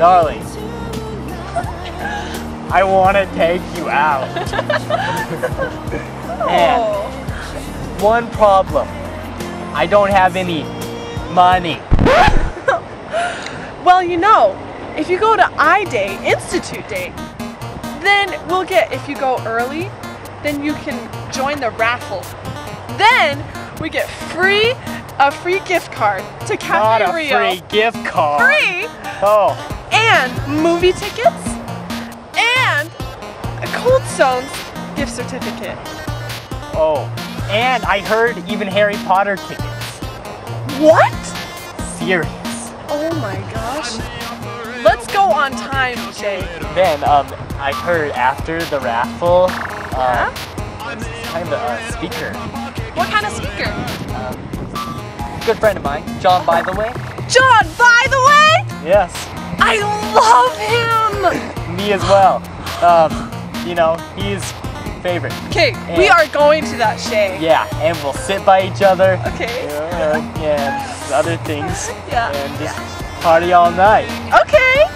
Darling, I want to take you out. And one problem, I don't have any money. Well, you know, if you go to I-Day, Institute Day, then we'll get, if you go early, then you can join the raffle. Then we get a free gift card to Cafe Not a Rio. free gift card. Free! Oh. And movie tickets and a Cold Stones gift certificate. Oh. And I heard even Harry Potter tickets. What? Serious. Oh my gosh. Let's go on time, Jay. Then, I heard after the raffle, Yeah? kind of a speaker. What kind of speaker? Good friend of mine, John, by the way. John, by the way? Yes. I love him! Me as well. You know, he's favorite. Okay, we are going to that Shay. Yeah, and we'll sit by each other. Okay. And other things. Yeah. And just party all night. Okay.